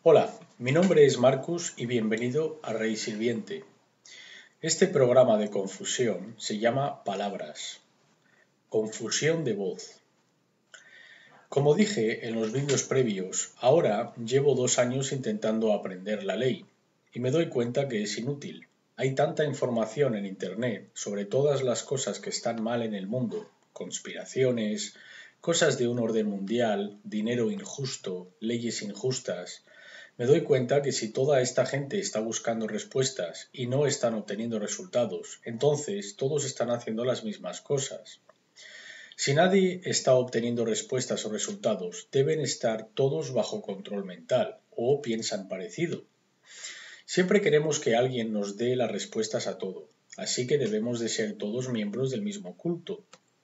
Hola, mi nombre es Marcus y bienvenido a Rey Sirviente. Este programa de confusión se llama Palabras, confusión de voz. Como dije en los vídeos previos, ahora llevo 2 años intentando aprender la ley y me doy cuenta que es inútil. Hay tanta información en Internet sobre todas las cosas que están mal en el mundo, conspiraciones, cosas de un orden mundial, dinero injusto, leyes injustas. Me doy cuenta que si toda esta gente está buscando respuestas y no están obteniendo resultados, entonces todos están haciendo las mismas cosas. Si nadie está obteniendo respuestas o resultados, deben estar todos bajo control mental o piensan parecido. Siempre queremos que alguien nos dé las respuestas a todo, así que debemos de ser todos miembros del mismo culto.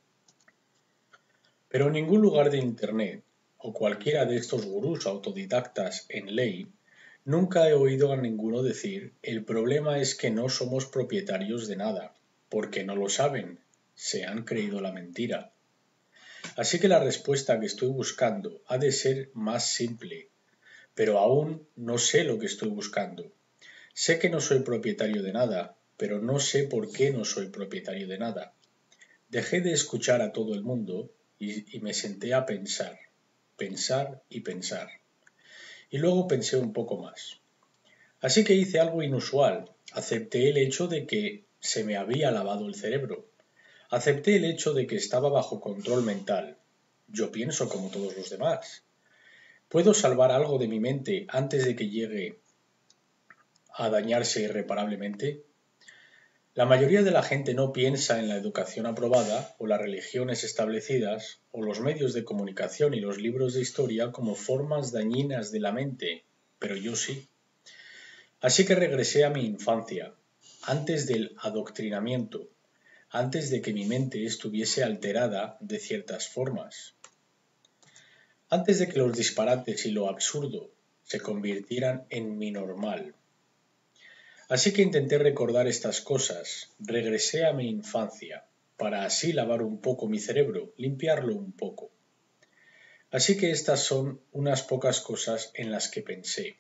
Pero en ningún lugar de Internet o cualquiera de estos gurús autodidactas en ley, nunca he oído a ninguno decir: el problema es que no somos propietarios de nada, porque no lo saben, se han creído la mentira. Así que la respuesta que estoy buscando ha de ser más simple, pero aún no sé lo que estoy buscando. Sé que no soy propietario de nada, pero no sé por qué no soy propietario de nada. Dejé de escuchar a todo el mundo y me senté a pensar y pensar. Y luego pensé un poco más. Así que hice algo inusual. Acepté el hecho de que se me había lavado el cerebro. Acepté el hecho de que estaba bajo control mental. Yo pienso como todos los demás. ¿Puedo salvar algo de mi mente antes de que llegue a dañarse irreparablemente? La mayoría de la gente no piensa en la educación aprobada o las religiones establecidas o los medios de comunicación y los libros de historia como formas dañinas de la mente, pero yo sí. Así que regresé a mi infancia, antes del adoctrinamiento, antes de que mi mente estuviese alterada de ciertas formas, antes de que los disparates y lo absurdo se convirtieran en mi normal. Así que intenté recordar estas cosas, regresé a mi infancia, para así lavar un poco mi cerebro, limpiarlo un poco. Así que estas son unas pocas cosas en las que pensé.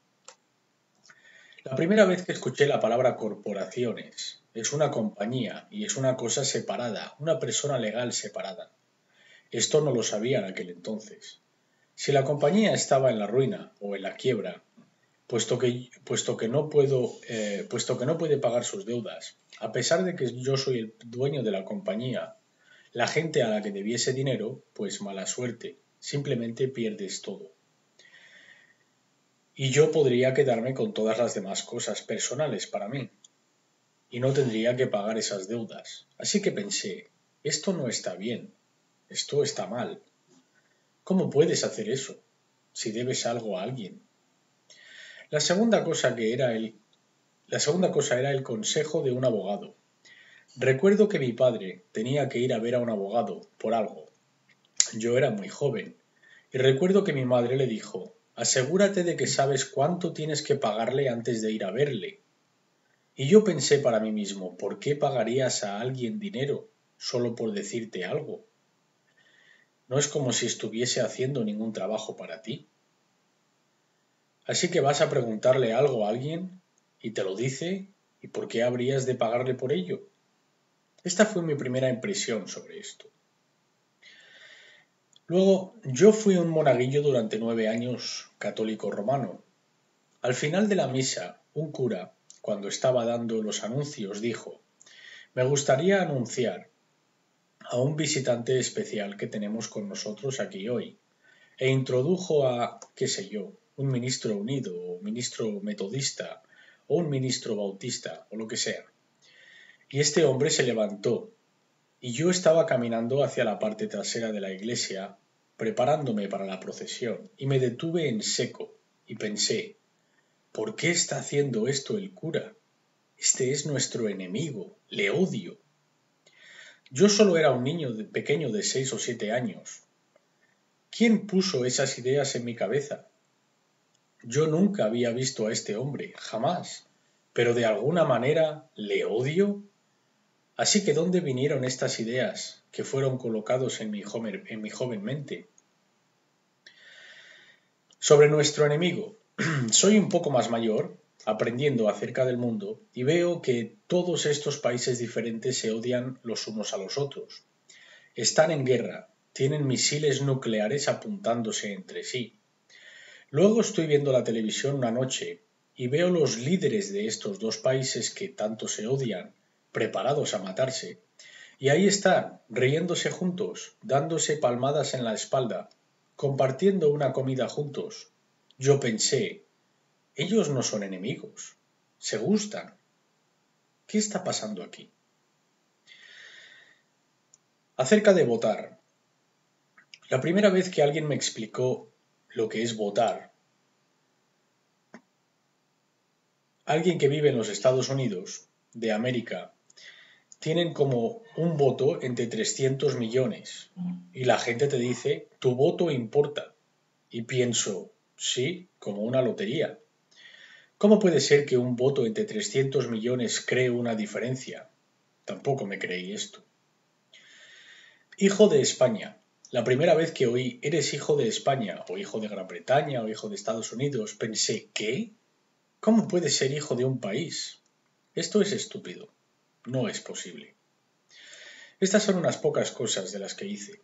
La primera vez que escuché la palabra corporaciones, es una compañía y es una cosa separada, una persona legal separada. Esto no lo sabía en aquel entonces. Si la compañía estaba en la ruina o en la quiebra, puesto que no puede pagar sus deudas, a pesar de que yo soy el dueño de la compañía, la gente a la que debiese dinero, pues mala suerte, simplemente pierdes todo. Y yo podría quedarme con todas las demás cosas personales para mí, y no tendría que pagar esas deudas. Así que pensé, esto no está bien, esto está mal. ¿Cómo puedes hacer eso si debes algo a alguien? La segunda cosa era el consejo de un abogado. Recuerdo que mi padre tenía que ir a ver a un abogado por algo. Yo era muy joven y recuerdo que mi madre le dijo: asegúrate de que sabes cuánto tienes que pagarle antes de ir a verle. Y yo pensé para mí mismo: ¿por qué pagarías a alguien dinero solo por decirte algo? No es como si estuviese haciendo ningún trabajo para ti. Así que vas a preguntarle algo a alguien y te lo dice, ¿y por qué habrías de pagarle por ello? Esta fue mi primera impresión sobre esto. Luego, yo fui un monaguillo durante 9 años católico romano. Al final de la misa, un cura, cuando estaba dando los anuncios, dijo: me gustaría anunciar a un visitante especial que tenemos con nosotros aquí hoy, e introdujo a, qué sé yo, un ministro unido, o ministro metodista, o un ministro bautista, o lo que sea. Y este hombre se levantó, y yo estaba caminando hacia la parte trasera de la iglesia, preparándome para la procesión, y me detuve en seco, y pensé: ¿por qué está haciendo esto el cura? Este es nuestro enemigo, le odio. Yo solo era un niño pequeño de 6 o 7 años. ¿Quién puso esas ideas en mi cabeza? Yo nunca había visto a este hombre, jamás, pero de alguna manera le odio. Así que ¿dónde vinieron estas ideas que fueron colocados en mi joven mente? Sobre nuestro enemigo. Soy un poco más mayor, aprendiendo acerca del mundo, y veo que todos estos países diferentes se odian los unos a los otros. Están en guerra, tienen misiles nucleares apuntándose entre sí. Luego estoy viendo la televisión una noche y veo los líderes de estos dos países que tanto se odian, preparados a matarse, y ahí están, riéndose juntos, dándose palmadas en la espalda, compartiendo una comida juntos. Yo pensé, ellos no son enemigos, se gustan. ¿Qué está pasando aquí? Acerca de votar. La primera vez que alguien me explicó lo que es votar, alguien que vive en los Estados Unidos de América, tienen como un voto entre 300 millones y la gente te dice, tu voto importa. Y pienso, sí, como una lotería. ¿Cómo puede ser que un voto entre 300 millones cree una diferencia? Tampoco me creí esto. Hijo de España. La primera vez que oí eres hijo de España, o hijo de Gran Bretaña, o hijo de Estados Unidos, pensé, ¿qué? ¿Cómo puedes ser hijo de un país? Esto es estúpido. No es posible. Estas son unas pocas cosas de las que hice.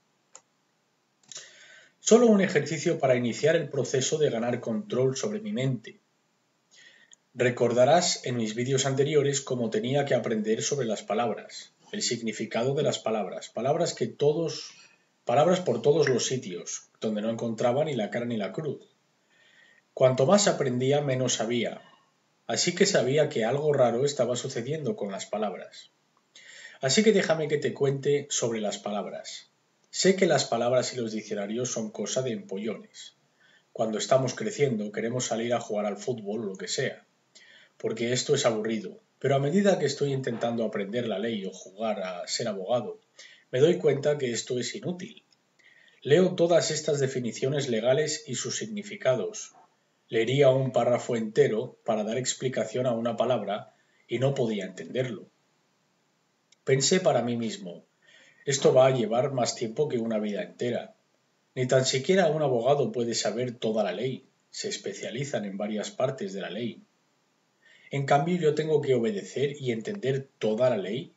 Solo un ejercicio para iniciar el proceso de ganar control sobre mi mente. Recordarás en mis vídeos anteriores cómo tenía que aprender sobre las palabras, el significado de las palabras, palabras por todos los sitios, donde no encontraba ni la cara ni la cruz. Cuanto más aprendía, menos sabía, así que sabía que algo raro estaba sucediendo con las palabras. Así que déjame que te cuente sobre las palabras. Sé que las palabras y los diccionarios son cosa de empollones. Cuando estamos creciendo queremos salir a jugar al fútbol o lo que sea, porque esto es aburrido, pero a medida que estoy intentando aprender la ley o jugar a ser abogado, me doy cuenta que esto es inútil. Leo todas estas definiciones legales y sus significados. Leería un párrafo entero para dar explicación a una palabra y no podía entenderlo. Pensé para mí mismo, esto va a llevar más tiempo que una vida entera. Ni tan siquiera un abogado puede saber toda la ley, se especializan en varias partes de la ley. En cambio, yo tengo que obedecer y entender toda la ley.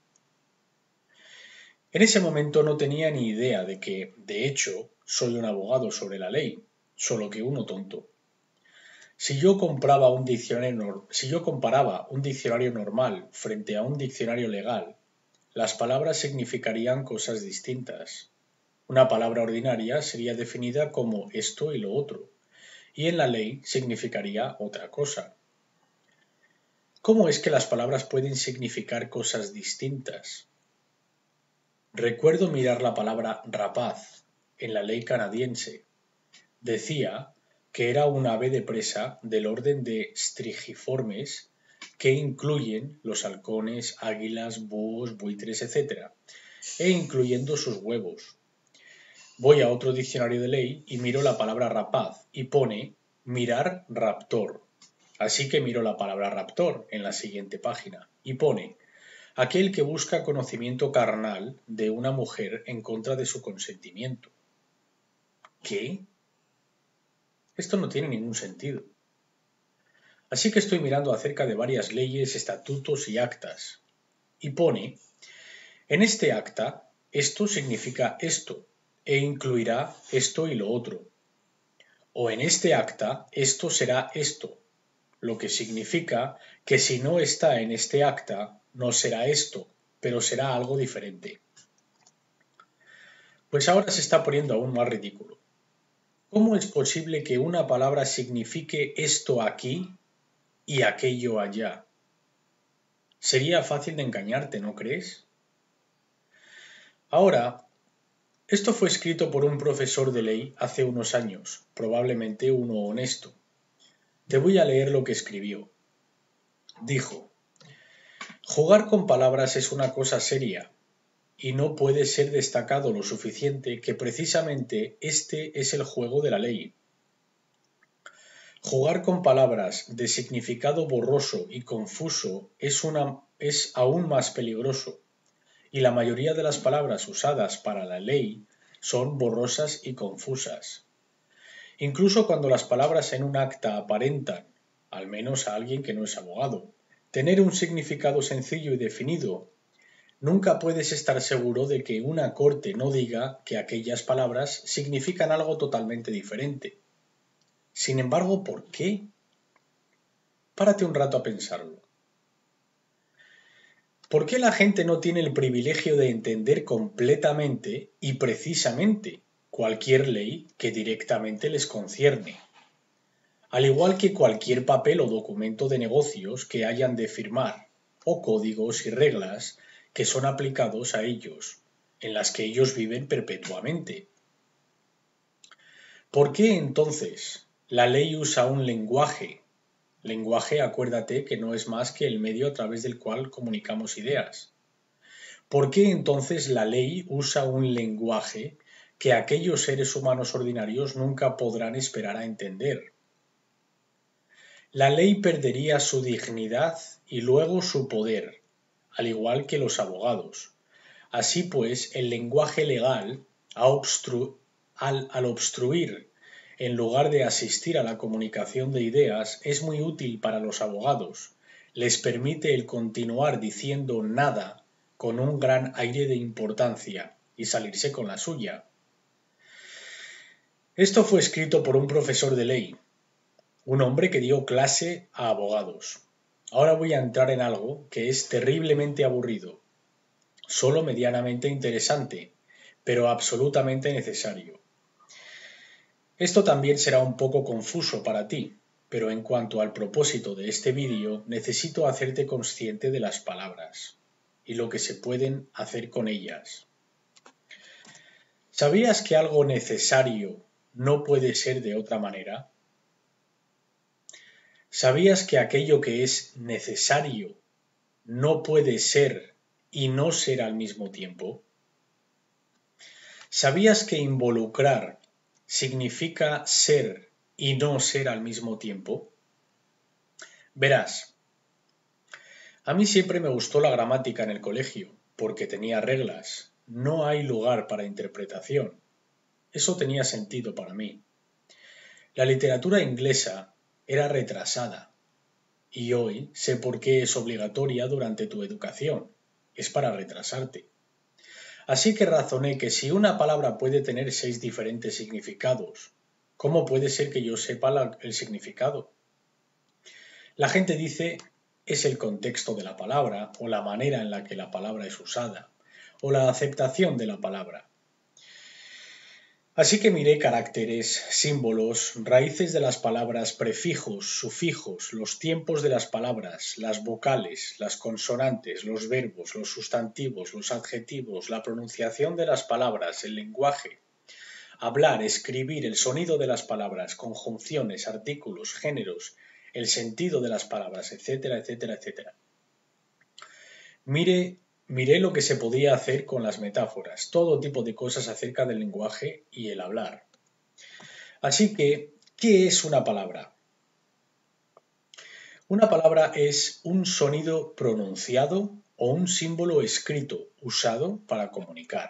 En ese momento no tenía ni idea de que, de hecho, soy un abogado sobre la ley, solo que uno tonto. Si yo comparaba un diccionario normal frente a un diccionario legal, las palabras significarían cosas distintas. Una palabra ordinaria sería definida como esto y lo otro, y en la ley significaría otra cosa. ¿Cómo es que las palabras pueden significar cosas distintas? Recuerdo mirar la palabra rapaz en la ley canadiense. Decía que era un ave de presa del orden de Strigiformes, que incluyen los halcones, águilas, búhos, buitres, etc., e incluyendo sus huevos. Voy a otro diccionario de ley y miro la palabra rapaz y pone mirar raptor. Así que miro la palabra raptor en la siguiente página y pone aquel que busca conocimiento carnal de una mujer en contra de su consentimiento. ¿Qué? Esto no tiene ningún sentido. Así que estoy mirando acerca de varias leyes, estatutos y actas. Y pone, en este acta, esto significa esto, e incluirá esto y lo otro. O en este acta, esto será esto, lo que significa que si no está en este acta, no será esto, pero será algo diferente. Pues ahora se está poniendo aún más ridículo. ¿Cómo es posible que una palabra signifique esto aquí y aquello allá? Sería fácil de engañarte, ¿no crees? Ahora, esto fue escrito por un profesor de ley hace unos años, probablemente uno honesto. Te voy a leer lo que escribió. Dijo, jugar con palabras es una cosa seria y no puede ser destacado lo suficiente que precisamente este es el juego de la ley. Jugar con palabras de significado borroso y confuso es aún más peligroso, y la mayoría de las palabras usadas para la ley son borrosas y confusas. Incluso cuando las palabras en un acta aparentan, al menos a alguien que no es abogado, tener un significado sencillo y definido, nunca puedes estar seguro de que una corte no diga que aquellas palabras significan algo totalmente diferente. Sin embargo, ¿por qué? Párate un rato a pensarlo. ¿Por qué la gente no tiene el privilegio de entender completamente y precisamente cualquier ley que directamente les concierne? Al igual que cualquier papel o documento de negocios que hayan de firmar, o códigos y reglas que son aplicados a ellos, en las que ellos viven perpetuamente. ¿Por qué entonces la ley usa un lenguaje? Lenguaje, acuérdate que no es más que el medio a través del cual comunicamos ideas. ¿Por qué entonces la ley usa un lenguaje que aquellos seres humanos ordinarios nunca podrán esperar a entender? La ley perdería su dignidad y luego su poder, al igual que los abogados. Así pues, el lenguaje legal, al obstruir en lugar de asistir a la comunicación de ideas, es muy útil para los abogados. Les permite el continuar diciendo nada con un gran aire de importancia y salirse con la suya. Esto fue escrito por un profesor de ley, un hombre que dio clase a abogados. Ahora voy a entrar en algo que es terriblemente aburrido, solo medianamente interesante, pero absolutamente necesario. Esto también será un poco confuso para ti, pero en cuanto al propósito de este vídeo, necesito hacerte consciente de las palabras y lo que se pueden hacer con ellas. ¿Sabías que algo necesario no puede ser de otra manera? ¿Sabías que aquello que es necesario no puede ser y no ser al mismo tiempo? ¿Sabías que involucrar significa ser y no ser al mismo tiempo? Verás, a mí siempre me gustó la gramática en el colegio, porque tenía reglas. No hay lugar para interpretación. Eso tenía sentido para mí. La literatura inglesa era retrasada, y hoy sé por qué es obligatoria durante tu educación. Es para retrasarte. Así que razoné que si una palabra puede tener 6 diferentes significados, ¿cómo puede ser que yo sepa el significado? La gente dice es el contexto de la palabra o la manera en la que la palabra es usada o la aceptación de la palabra. Así que miré caracteres, símbolos, raíces de las palabras, prefijos, sufijos, los tiempos de las palabras, las vocales, las consonantes, los verbos, los sustantivos, los adjetivos, la pronunciación de las palabras, el lenguaje, hablar, escribir, el sonido de las palabras, conjunciones, artículos, géneros, el sentido de las palabras, etcétera, etcétera, etcétera. Miré lo que se podía hacer con las metáforas, todo tipo de cosas acerca del lenguaje y el hablar. Así que, ¿qué es una palabra? Una palabra es un sonido pronunciado o un símbolo escrito usado para comunicar.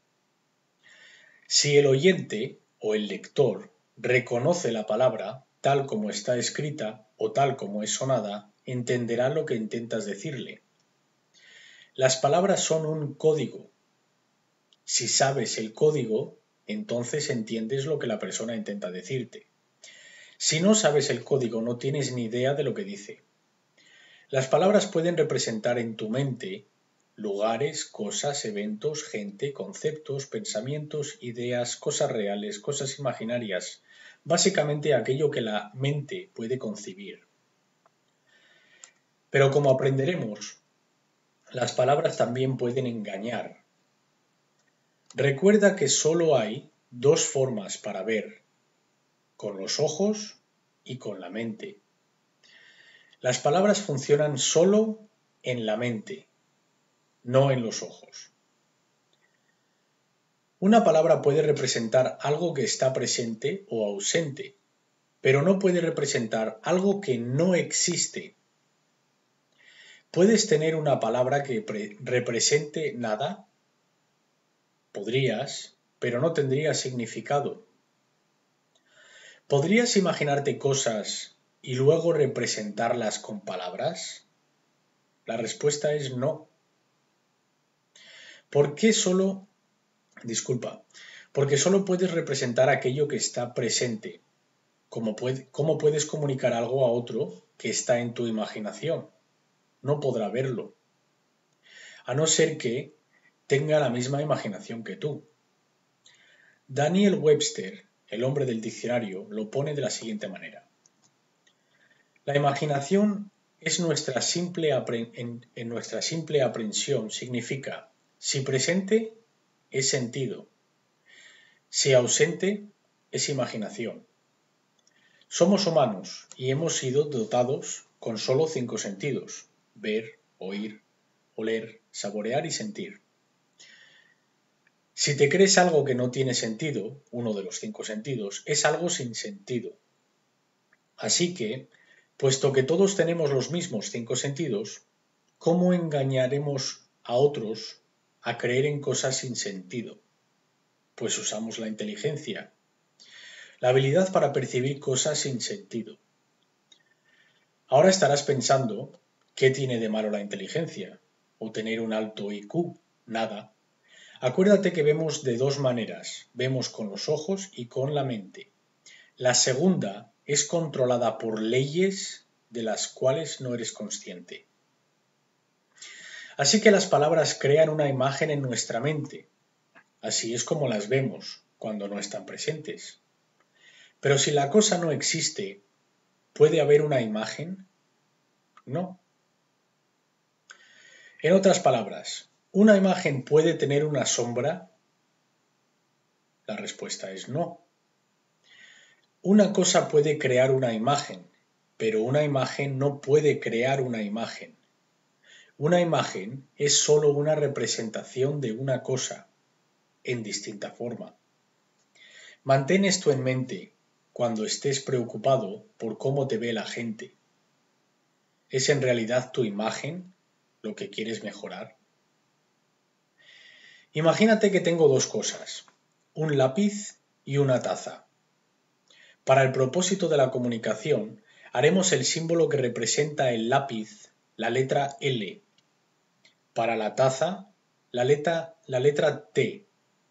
Si el oyente o el lector reconoce la palabra tal como está escrita o tal como es sonada, entenderá lo que intentas decirle. Las palabras son un código. Si sabes el código, entonces entiendes lo que la persona intenta decirte. Si no sabes el código, no tienes ni idea de lo que dice. Las palabras pueden representar en tu mente lugares, cosas, eventos, gente, conceptos, pensamientos, ideas, cosas reales, cosas imaginarias, básicamente aquello que la mente puede concebir. Pero como aprenderemos, las palabras también pueden engañar. Recuerda que solo hay 2 formas para ver, con los ojos y con la mente. Las palabras funcionan solo en la mente, no en los ojos. Una palabra puede representar algo que está presente o ausente, pero no puede representar algo que no existe. ¿Puedes tener una palabra que represente nada? Podrías, pero no tendría significado. ¿Podrías imaginarte cosas y luego representarlas con palabras? La respuesta es no. ¿Por qué solo? Disculpa. Porque solo puedes representar aquello que está presente. ¿Cómo puedes comunicar algo a otro que está en tu imaginación? No podrá verlo, a no ser que tenga la misma imaginación que tú. Daniel Webster, el hombre del diccionario, lo pone de la siguiente manera. La imaginación es nuestra simple en nuestra simple aprehensión significa si presente es sentido, si ausente es imaginación. Somos humanos y hemos sido dotados con solo 5 sentidos: ver, oír, oler, saborear y sentir. Si te crees algo que no tiene sentido, uno de los 5 sentidos, es algo sin sentido. Así que, puesto que todos tenemos los mismos 5 sentidos, ¿cómo engañaremos a otros a creer en cosas sin sentido? Pues usamos la inteligencia, la habilidad para percibir cosas sin sentido. Ahora estarás pensando, ¿qué tiene de malo la inteligencia? ¿O tener un alto IQ? Nada. Acuérdate que vemos de 2 maneras, vemos con los ojos y con la mente. La segunda es controlada por leyes de las cuales no eres consciente. Así que las palabras crean una imagen en nuestra mente. Así es como las vemos cuando no están presentes. Pero si la cosa no existe, ¿puede haber una imagen? No. En otras palabras, ¿una imagen puede tener una sombra? La respuesta es no. Una cosa puede crear una imagen, pero una imagen no puede crear una imagen. Una imagen es solo una representación de una cosa, en distinta forma. Mantén esto en mente cuando estés preocupado por cómo te ve la gente. ¿Es en realidad tu imagen lo que quieres mejorar? Imagínate que tengo 2 cosas, un lápiz y una taza. Para el propósito de la comunicación, haremos el símbolo que representa el lápiz, la letra L. Para la taza, la letra T.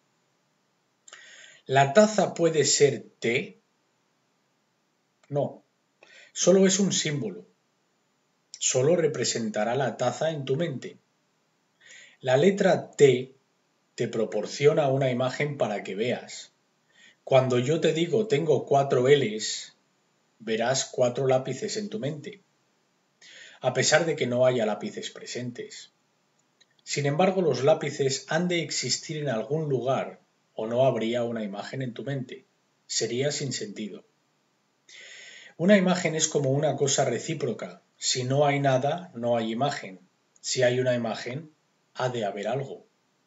¿La taza puede ser T? No, solo es un símbolo. Solo representará la taza en tu mente. La letra T te proporciona una imagen para que veas. Cuando yo te digo tengo 4 Ls, verás 4 lápices en tu mente, a pesar de que no haya lápices presentes. Sin embargo, los lápices han de existir en algún lugar o no habría una imagen en tu mente. Sería sin sentido. Una imagen es como una cosa recíproca. Si no hay nada, no hay imagen. Si hay una imagen, ha de haber algo.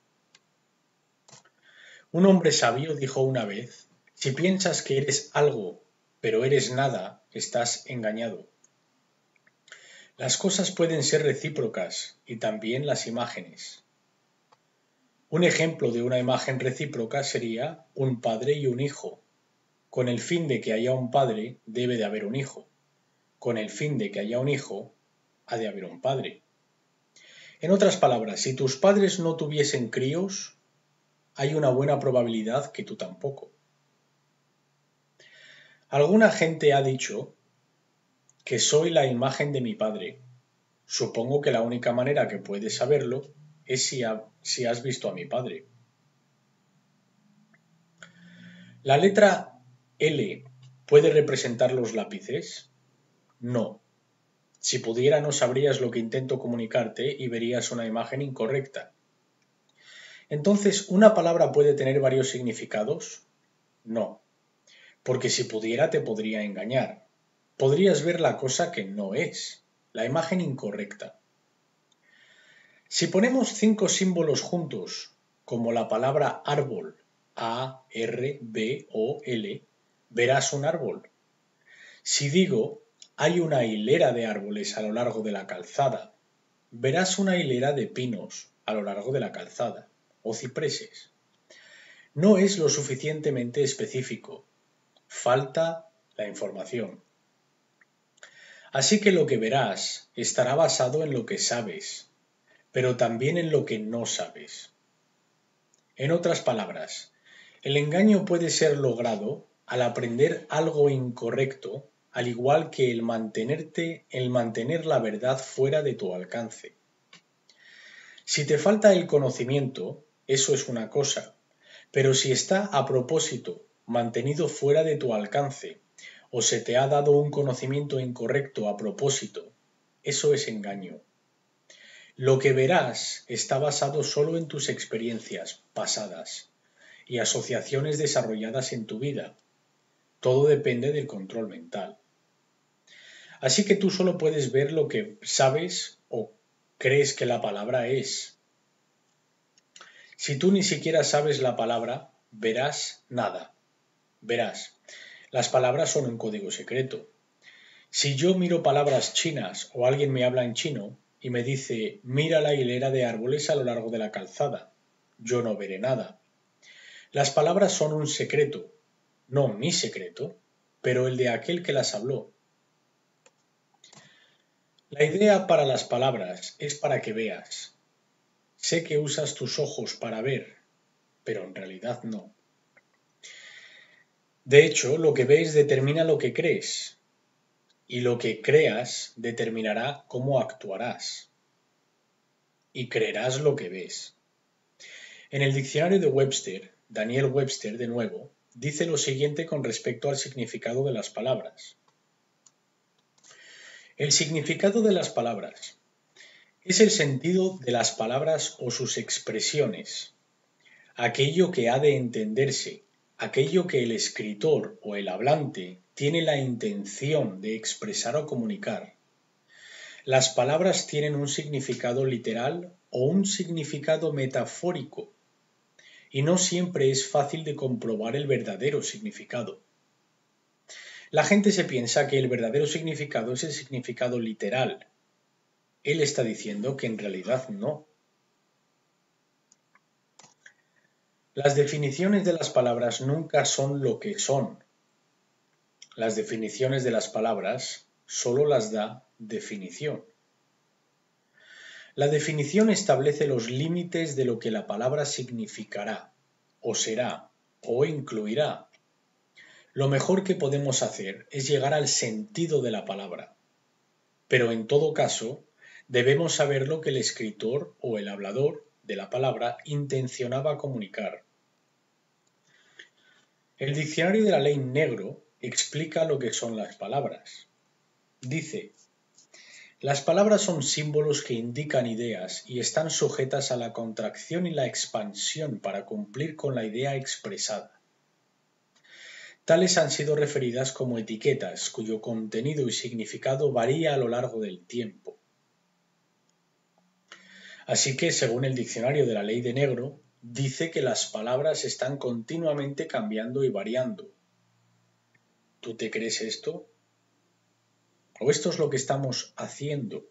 Un hombre sabio dijo una vez, si piensas que eres algo, pero eres nada, estás engañado. Las cosas pueden ser recíprocas y también las imágenes. Un ejemplo de una imagen recíproca sería un padre y un hijo. Con el fin de que haya un padre, debe de haber un hijo. Con el fin de que haya un hijo, ha de haber un padre. En otras palabras, si tus padres no tuviesen críos, hay una buena probabilidad que tú tampoco. Alguna gente ha dicho que soy la imagen de mi padre. Supongo que la única manera que puedes saberlo es si has visto a mi padre. ¿La letra L puede representar los lápices? No. Si pudiera no sabrías lo que intento comunicarte y verías una imagen incorrecta. Entonces, ¿una palabra puede tener varios significados? No. Porque si pudiera te podría engañar. Podrías ver la cosa que no es, la imagen incorrecta. Si ponemos 5 símbolos juntos, como la palabra árbol, A-R-B-O-L, verás un árbol. Si digo, hay una hilera de árboles a lo largo de la calzada, verás una hilera de pinos a lo largo de la calzada, o cipreses. No es lo suficientemente específico. Falta la información. Así que lo que verás estará basado en lo que sabes, pero también en lo que no sabes. En otras palabras, el engaño puede ser logrado al aprender algo incorrecto, al igual que el mantener la verdad fuera de tu alcance. Si te falta el conocimiento, eso es una cosa, pero si está a propósito mantenido fuera de tu alcance, o se te ha dado un conocimiento incorrecto a propósito, eso es engaño. Lo que verás está basado solo en tus experiencias pasadas y asociaciones desarrolladas en tu vida. Todo depende del control mental. Así que tú solo puedes ver lo que sabes o crees que la palabra es. Si tú ni siquiera sabes la palabra, verás nada. Verás, las palabras son un código secreto. Si yo miro palabras chinas o alguien me habla en chino y me dice, mira la hilera de árboles a lo largo de la calzada, yo no veré nada. Las palabras son un secreto, no mi secreto, pero el de aquel que las habló. La idea para las palabras es para que veas. Sé que usas tus ojos para ver, pero en realidad no. De hecho, lo que ves determina lo que crees, y lo que creas determinará cómo actuarás, y creerás lo que ves. En el diccionario de Webster, Daniel Webster, de nuevo, dice lo siguiente con respecto al significado de las palabras. El significado de las palabras es el sentido de las palabras o sus expresiones, aquello que ha de entenderse, aquello que el escritor o el hablante tiene la intención de expresar o comunicar. Las palabras tienen un significado literal o un significado metafórico, y no siempre es fácil de comprobar el verdadero significado. La gente se piensa que el verdadero significado es el significado literal. Él está diciendo que en realidad no. Las definiciones de las palabras nunca son lo que son. Las definiciones de las palabras solo las da definición. La definición establece los límites de lo que la palabra significará, o será, o incluirá. Lo mejor que podemos hacer es llegar al sentido de la palabra, pero en todo caso debemos saber lo que el escritor o el hablador de la palabra intencionaba comunicar. El diccionario de la ley negro explica lo que son las palabras. Dice, las palabras son símbolos que indican ideas y están sujetas a la contracción y la expansión para cumplir con la idea expresada. Tales han sido referidas como etiquetas, cuyo contenido y significado varía a lo largo del tiempo. Así que, según el diccionario de la ley de negro, dice que las palabras están continuamente cambiando y variando. ¿Tú te crees esto? ¿O esto es lo que estamos haciendo?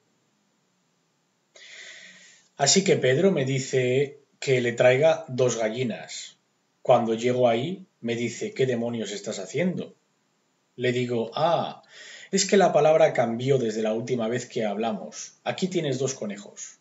Así que Pedro me dice que le traiga 2 gallinas. Cuando llego ahí, me dice, ¿qué demonios estás haciendo? Le digo, es que la palabra cambió desde la última vez que hablamos. Aquí tienes 2 conejos.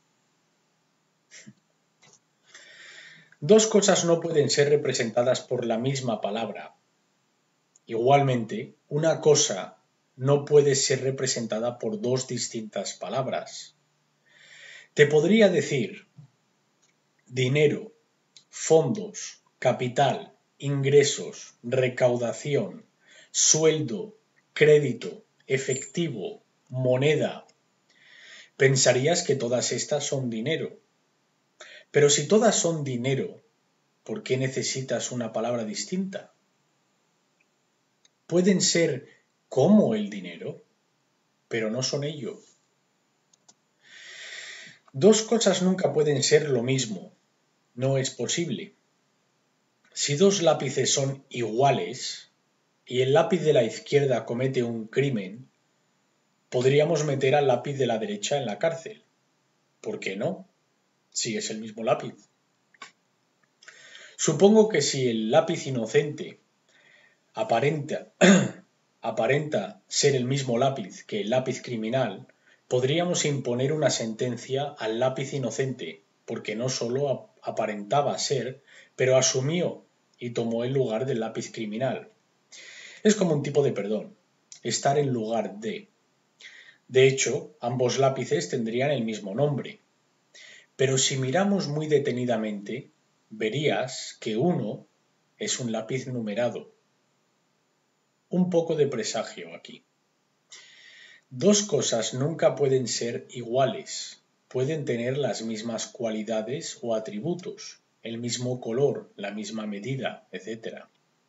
2 cosas no pueden ser representadas por la misma palabra. Igualmente, una cosa no puede ser representada por 2 distintas palabras. Te podría decir dinero, fondos, capital, ingresos, recaudación, sueldo, crédito, efectivo, moneda. Pensarías que todas estas son dinero. Pero si todas son dinero, ¿por qué necesitas una palabra distinta? Pueden ser como el dinero, pero no son ello. 2 cosas nunca pueden ser lo mismo. No es posible. Si 2 lápices son iguales y el lápiz de la izquierda comete un crimen, podríamos meter al lápiz de la derecha en la cárcel. ¿Por qué no? Si es el mismo lápiz. Supongo que si el lápiz inocente aparenta aparenta ser el mismo lápiz que el lápiz criminal, podríamos imponer una sentencia al lápiz inocente, porque no solo aparentaba ser, pero asumió y tomó el lugar del lápiz criminal. Es como un tipo de perdón, estar en lugar de. De hecho, ambos lápices tendrían el mismo nombre. Pero si miramos muy detenidamente, verías que uno es un lápiz numerado. Un poco de presagio aquí. Dos cosas nunca pueden ser iguales. Pueden tener las mismas cualidades o atributos, el mismo color, la misma medida, etc.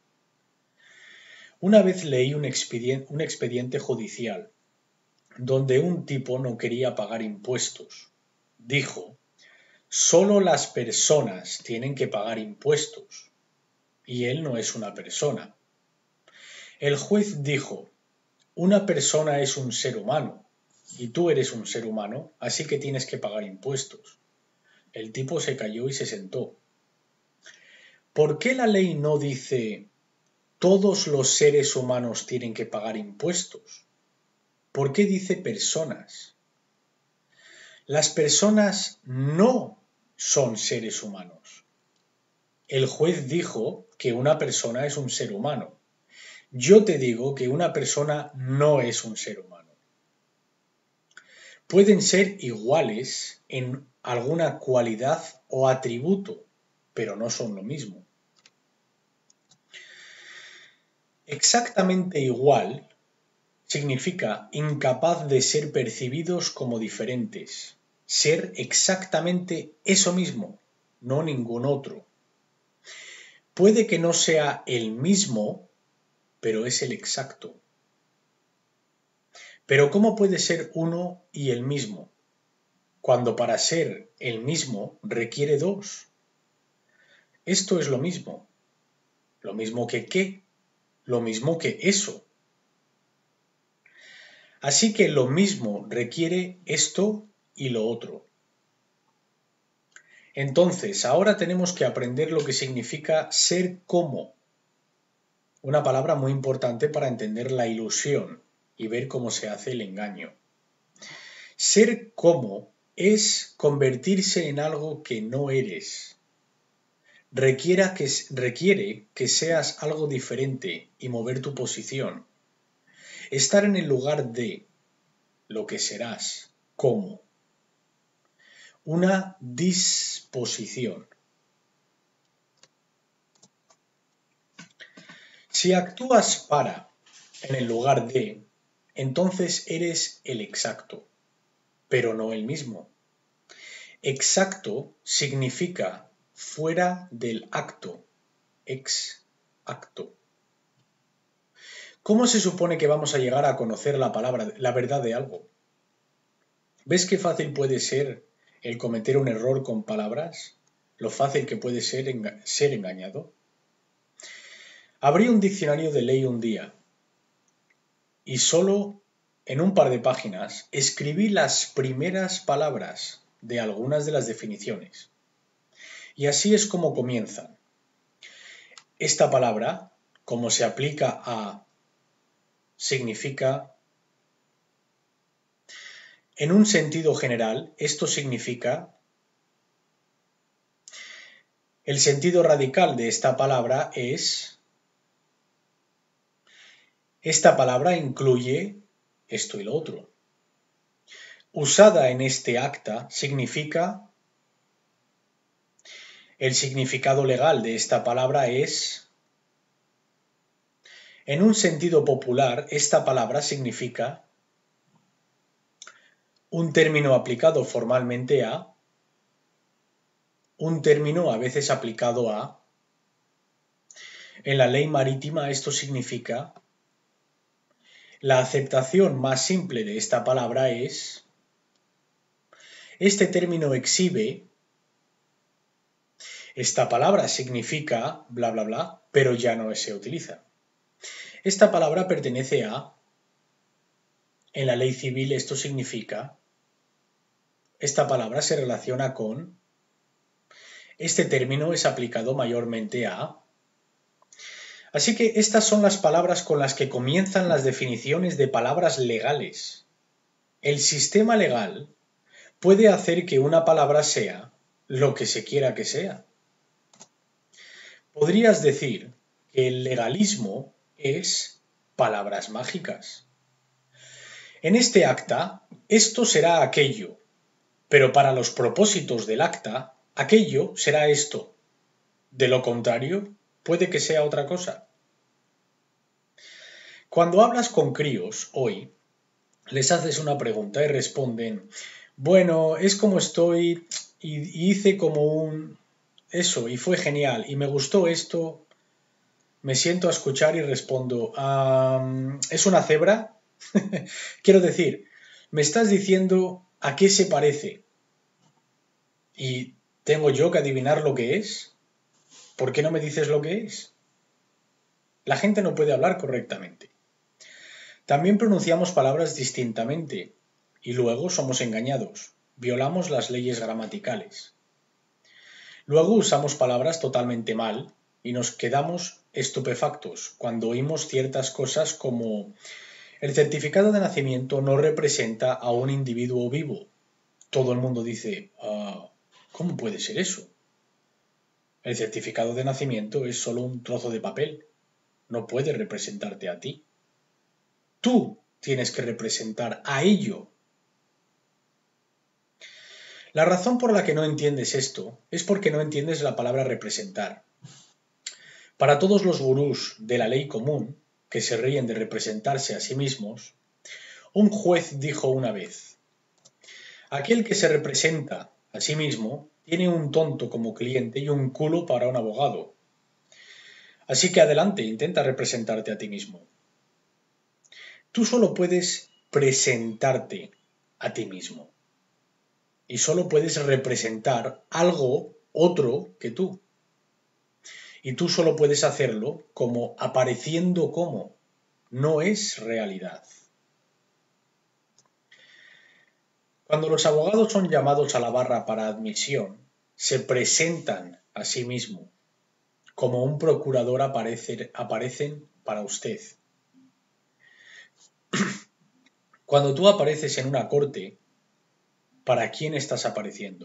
Una vez leí un expediente judicial donde un tipo no quería pagar impuestos. Dijo, solo las personas tienen que pagar impuestos, y él no es una persona. El juez dijo, una persona es un ser humano, y tú eres un ser humano, así que tienes que pagar impuestos. El tipo se calló y se sentó. ¿Por qué la ley no dice todos los seres humanos tienen que pagar impuestos? ¿Por qué dice personas? Las personas no son seres humanos. El juez dijo que una persona es un ser humano. Yo te digo que una persona no es un ser humano. Pueden ser iguales en alguna cualidad o atributo, pero no son lo mismo. Exactamente igual significa incapaz de ser percibidos como diferentes, ser exactamente eso mismo, no ningún otro. Puede que no sea el mismo, pero es el exacto. Pero ¿cómo puede ser uno y el mismo? Cuando para ser el mismo requiere dos. Esto es lo mismo. ¿Lo mismo que qué? Lo mismo que eso. Así que lo mismo requiere esto y lo otro. Entonces, ahora tenemos que aprender lo que significa ser como. Una palabra muy importante para entender la ilusión y ver cómo se hace el engaño. Ser como es convertirse en algo que no eres. Requiere que seas algo diferente y mover tu posición. Estar en el lugar de lo que serás, como. Una disposición. Si actúas para en el lugar de, entonces eres el exacto, pero no el mismo. Exacto significa fuera del acto, ex acto. ¿Cómo se supone que vamos a llegar a conocer la verdad de algo? ¿Ves qué fácil puede ser el cometer un error con palabras? Lo fácil que puede ser ser engañado. Abrí un diccionario de ley un día y solo en un par de páginas escribí las primeras palabras de algunas de las definiciones. Y así es como comienzan. Esta palabra, como se aplica a, significa, en un sentido general, esto significa, el sentido radical de esta palabra es, esta palabra incluye esto y lo otro. Usada en este acta significa, el significado legal de esta palabra es, en un sentido popular, esta palabra significa un término aplicado formalmente a, un término a veces aplicado a, en la ley marítima esto significa, la aceptación más simple de esta palabra es, este término exhibe, esta palabra significa, bla bla bla, pero ya no se utiliza. Esta palabra pertenece a, en la ley civil esto significa, esta palabra se relaciona con, este término es aplicado mayormente a. Así que estas son las palabras con las que comienzan las definiciones de palabras legales. El sistema legal puede hacer que una palabra sea lo que se quiera que sea. Podrías decir que el legalismo es palabras mágicas. En este acta, esto será aquello, pero para los propósitos del acta, aquello será esto. De lo contrario, puede que sea otra cosa. Cuando hablas con críos hoy, les haces una pregunta y responden, bueno, es como estoy y hice como eso y fue genial y me gustó esto, me siento a escuchar y respondo, ¿es una cebra? Quiero decir, me estás diciendo a qué se parece y tengo yo que adivinar lo que es. ¿Por qué no me dices lo que es? La gente no puede hablar correctamente. También pronunciamos palabras distintamente y luego somos engañados, violamos las leyes gramaticales. Luego usamos palabras totalmente mal y nos quedamos estupefactos cuando oímos ciertas cosas como el certificado de nacimiento no representa a un individuo vivo. Todo el mundo dice, ¿cómo puede ser eso? El certificado de nacimiento es solo un trozo de papel, no puede representarte a ti. Tú tienes que representar a ello. La razón por la que no entiendes esto es porque no entiendes la palabra representar. Para todos los gurús de la ley común, que se ríen de representarse a sí mismos, un juez dijo una vez, aquel que se representa a sí mismo tiene un tonto como cliente y un culo para un abogado. Así que adelante, intenta representarte a ti mismo. Tú solo puedes presentarte a ti mismo. Y solo puedes representar algo otro que tú. Y tú solo puedes hacerlo como apareciendo como. No es realidad. Cuando los abogados son llamados a la barra para admisión, se presentan a sí mismos. Como un procurador aparecen para usted. Cuando tú apareces en una corte, ¿para quién estás apareciendo?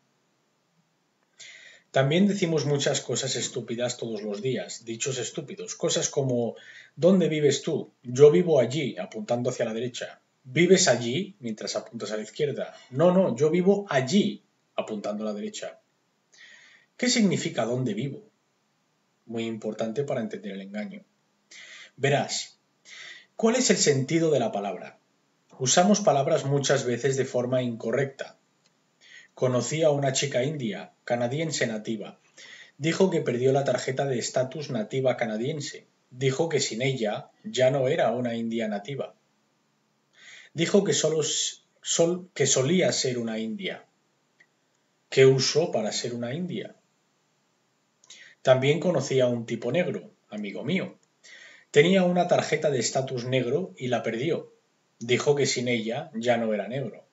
También decimos muchas cosas estúpidas todos los días, dichos estúpidos, cosas como ¿dónde vives tú? Yo vivo allí, apuntando hacia la derecha. ¿Vives allí? Mientras apuntas a la izquierda. No, yo vivo allí, apuntando a la derecha. ¿Qué significa dónde vivo? Muy importante para entender el engaño. Verás, ¿cuál es el sentido de la palabra? Usamos palabras muchas veces de forma incorrecta. Conocí a una chica india, canadiense nativa. Dijo que perdió la tarjeta de estatus nativa canadiense. Dijo que sin ella ya no era una india nativa. Dijo que que solía ser una india. ¿Qué usó para ser una india? También conocí a un tipo negro, amigo mío. Tenía una tarjeta de estatus negro y la perdió. Dijo que sin ella ya no era negro.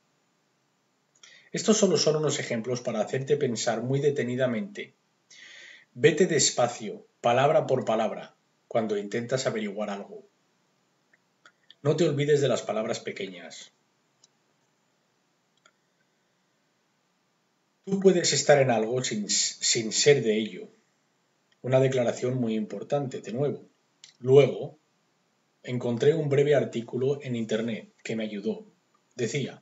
Estos solo son unos ejemplos para hacerte pensar muy detenidamente. Vete despacio, palabra por palabra, cuando intentas averiguar algo. No te olvides de las palabras pequeñas. Tú puedes estar en algo sin ser de ello. Una declaración muy importante, de nuevo. Luego, encontré un breve artículo en Internet que me ayudó. Decía,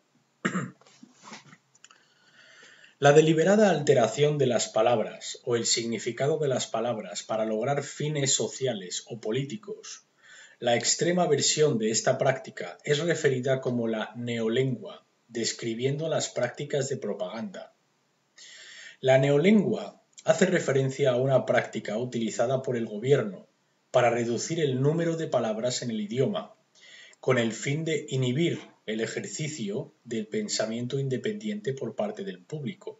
la deliberada alteración de las palabras o el significado de las palabras para lograr fines sociales o políticos. La extrema versión de esta práctica es referida como la neolengua, describiendo las prácticas de propaganda. La neolengua hace referencia a una práctica utilizada por el gobierno para reducir el número de palabras en el idioma, con el fin de inhibir el ejercicio del pensamiento independiente por parte del público.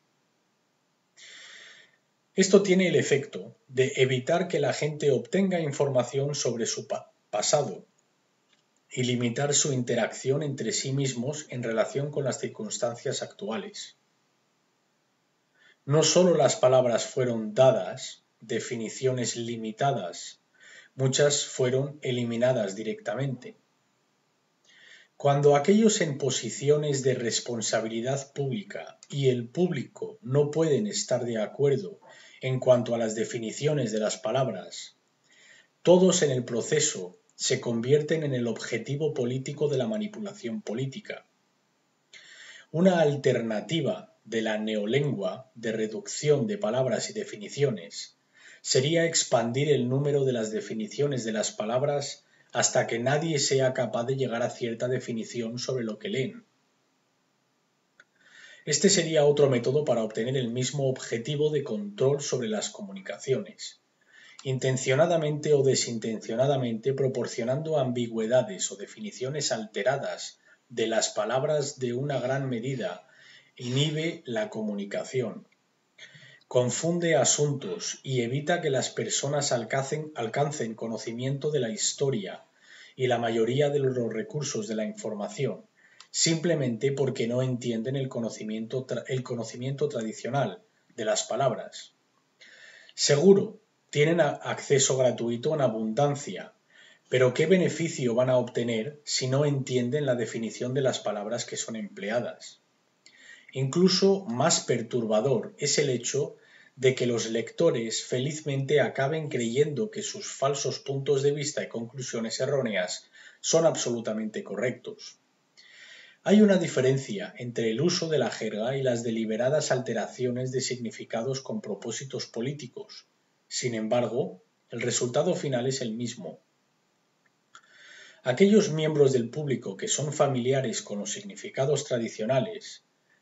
Esto tiene el efecto de evitar que la gente obtenga información sobre su pasado y limitar su interacción entre sí mismos en relación con las circunstancias actuales. No solo las palabras fueron dadas, definiciones limitadas, muchas fueron eliminadas directamente. Cuando aquellos en posiciones de responsabilidad pública y el público no pueden estar de acuerdo en cuanto a las definiciones de las palabras, todos en el proceso se convierten en el objetivo político de la manipulación política. Una alternativa de la neolengua de reducción de palabras y definiciones sería expandir el número de las definiciones de las palabras hasta que nadie sea capaz de llegar a cierta definición sobre lo que leen. Este sería otro método para obtener el mismo objetivo de control sobre las comunicaciones, intencionadamente o desintencionadamente proporcionando ambigüedades o definiciones alteradas de las palabras de una gran medida, inhibe la comunicación, confunde asuntos y evita que las personas alcancen conocimiento de la historia y la mayoría de los recursos de la información, simplemente porque no entienden el conocimiento tradicional de las palabras. Seguro, tienen acceso gratuito en abundancia, pero ¿qué beneficio van a obtener si no entienden la definición de las palabras que son empleadas? Incluso más perturbador es el hecho de que los lectores felizmente acaben creyendo que sus falsos puntos de vista y conclusiones erróneas son absolutamente correctos. Hay una diferencia entre el uso de la jerga y las deliberadas alteraciones de significados con propósitos políticos. Sin embargo, el resultado final es el mismo. Aquellos miembros del público que son familiares con los significados tradicionales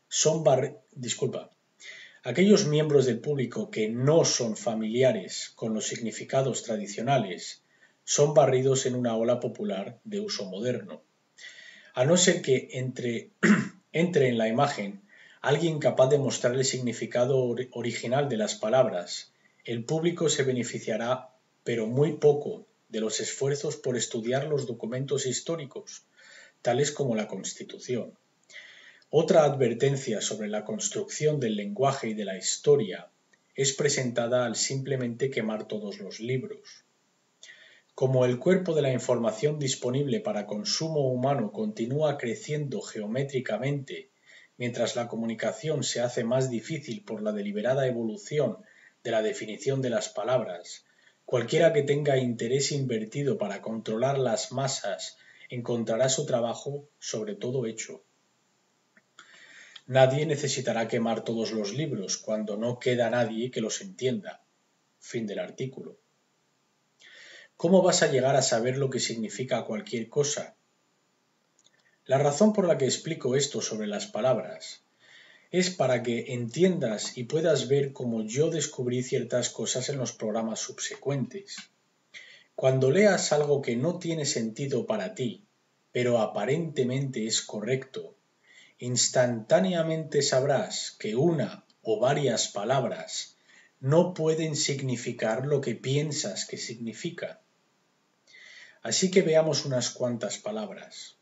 aquellos miembros del público que no son familiares con los significados tradicionales son barridos en una ola popular de uso moderno. A no ser que entre en la imagen alguien capaz de mostrar el significado original de las palabras, el público se beneficiará, pero muy poco, de los esfuerzos por estudiar los documentos históricos, tales como la Constitución. Otra advertencia sobre la construcción del lenguaje y de la historia es presentada al simplemente quemar todos los libros. Como el cuerpo de la información disponible para consumo humano continúa creciendo geométricamente mientras la comunicación se hace más difícil por la deliberada evolución de la definición de las palabras, cualquiera que tenga interés invertido para controlar las masas encontrará su trabajo sobre todo hecho. Nadie necesitará quemar todos los libros cuando no queda nadie que los entienda. Fin del artículo. ¿Cómo vas a llegar a saber lo que significa cualquier cosa? La razón por la que explico esto sobre las palabras es para que entiendas y puedas ver cómo yo descubrí ciertas cosas en los programas subsecuentes. Cuando leas algo que no tiene sentido para ti, pero aparentemente es correcto, instantáneamente sabrás que una o varias palabras no pueden significar lo que piensas que significa. Así que veamos unas cuantas palabras.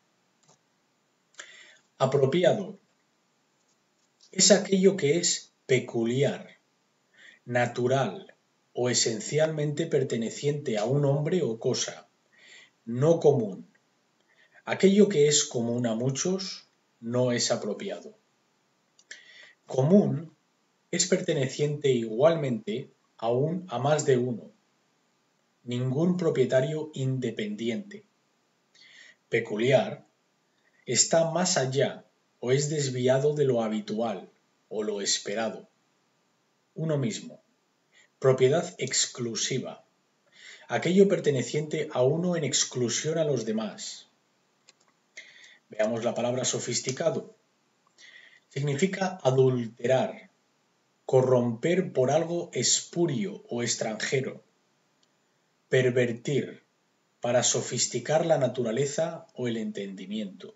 Apropiado es aquello que es peculiar, natural o esencialmente perteneciente a un hombre o cosa, no común. Aquello que es común a muchos no es apropiado. Común es perteneciente igualmente a más de uno. Ningún propietario independiente. Peculiar está más allá o es desviado de lo habitual o lo esperado. Uno mismo. Propiedad exclusiva. Aquello perteneciente a uno en exclusión a los demás. Veamos la palabra sofisticado. Significa adulterar, corromper por algo espurio o extranjero, pervertir, para sofisticar la naturaleza o el entendimiento.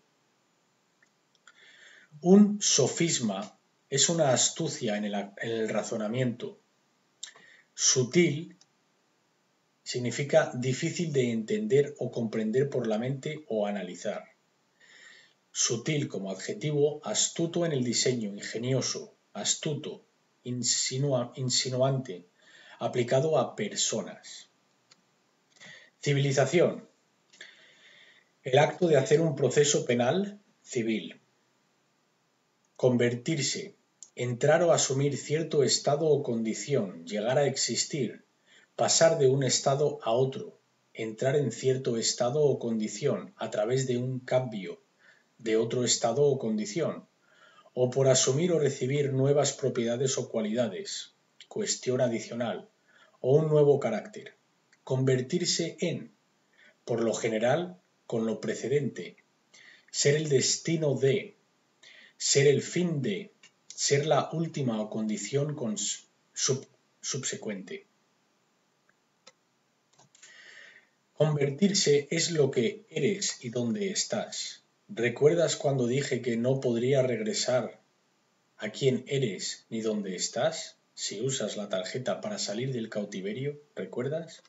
Un sofisma es una astucia en el razonamiento. Sutil significa difícil de entender o comprender por la mente o analizar. Sutil como adjetivo, astuto en el diseño, ingenioso, astuto, insinuante, aplicado a personas. Civilización. El acto de hacer un proceso penal civil. Convertirse. Entrar o asumir cierto estado o condición, llegar a existir, pasar de un estado a otro, entrar en cierto estado o condición a través de un cambio de otro estado o condición, o por asumir o recibir nuevas propiedades o cualidades, cuestión adicional, o un nuevo carácter. Convertirse en, por lo general, con lo precedente, ser el destino de, ser el fin de, ser la última o condición subsecuente. Convertirse es lo que eres y dónde estás. ¿Recuerdas cuando dije que no podría regresar a quién eres ni dónde estás si usas la tarjeta para salir del cautiverio? ¿Recuerdas?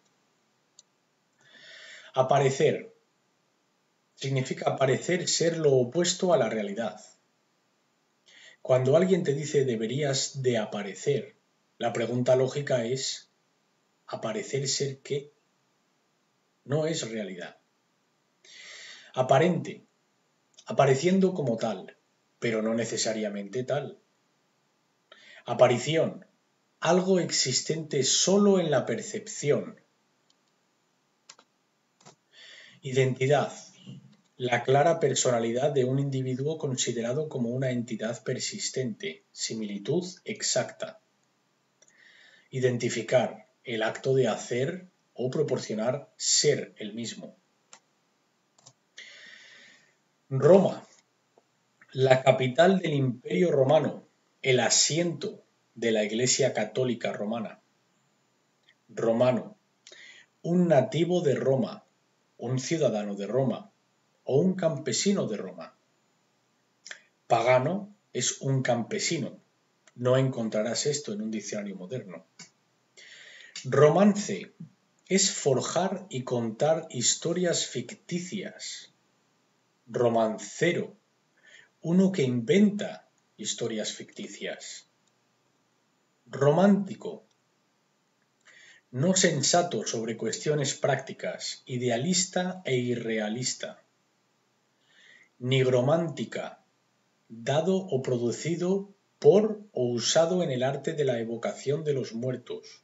Aparecer. Significa parecer ser lo opuesto a la realidad. Cuando alguien te dice deberías de aparecer, la pregunta lógica es ¿aparecer ser qué? No es realidad. Aparente. Apareciendo como tal, pero no necesariamente tal. Aparición. Algo existente solo en la percepción. Identidad. La clara personalidad de un individuo considerado como una entidad persistente, similitud exacta. Identificar. El acto de hacer o proporcionar ser el mismo. Roma. La capital del Imperio Romano, el asiento de la Iglesia Católica Romana. Romano. Un nativo de Roma, un ciudadano de Roma o un campesino de Roma. Pagano es un campesino. No encontrarás esto en un diccionario moderno. Romance es forjar y contar historias ficticias. Romancero, uno que inventa historias ficticias. Romántico, no sensato sobre cuestiones prácticas, idealista e irrealista. Nigromántica, dado o producido por o usado en el arte de la evocación de los muertos.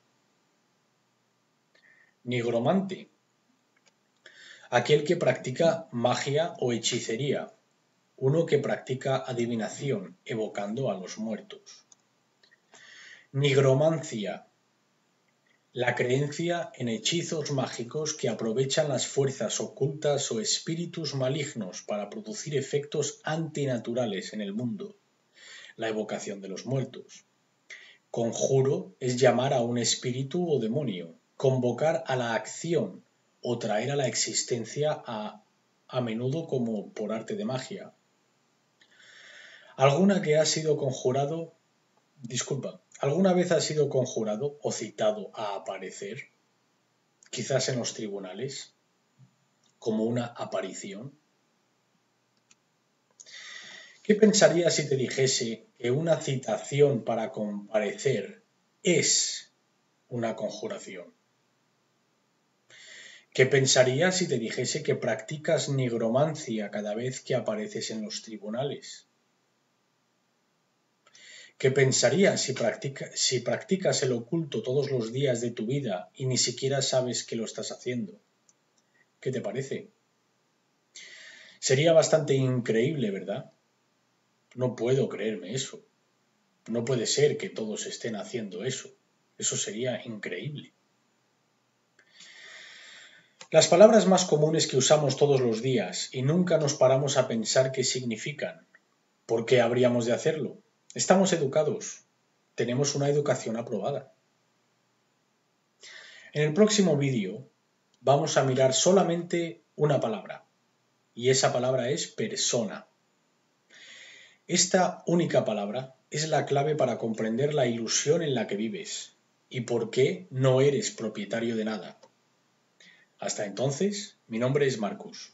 Nigromante, aquel que practica magia o hechicería, uno que practica adivinación, evocando a los muertos. Nigromancia, la creencia en hechizos mágicos que aprovechan las fuerzas ocultas o espíritus malignos para producir efectos antinaturales en el mundo. La evocación de los muertos. Conjuro es llamar a un espíritu o demonio, convocar a la acción o traer a la existencia a menudo como por arte de magia. ¿Alguna vez ha sido conjurado o citado a aparecer? Quizás en los tribunales, como una aparición. ¿Qué pensarías si te dijese que una citación para comparecer es una conjuración? ¿Qué pensarías si te dijese que practicas nigromancia cada vez que apareces en los tribunales? ¿Qué pensarías si practicas el oculto todos los días de tu vida y ni siquiera sabes que lo estás haciendo? ¿Qué te parece? Sería bastante increíble, ¿verdad? No puedo creerme eso. No puede ser que todos estén haciendo eso. Eso sería increíble. Las palabras más comunes que usamos todos los días y nunca nos paramos a pensar qué significan. ¿Por qué habríamos de hacerlo? Estamos educados. Tenemos una educación aprobada. En el próximo vídeo vamos a mirar solamente una palabra. Y esa palabra es persona. Esta única palabra es la clave para comprender la ilusión en la que vives y por qué no eres propietario de nada. Hasta entonces, mi nombre es Marcus.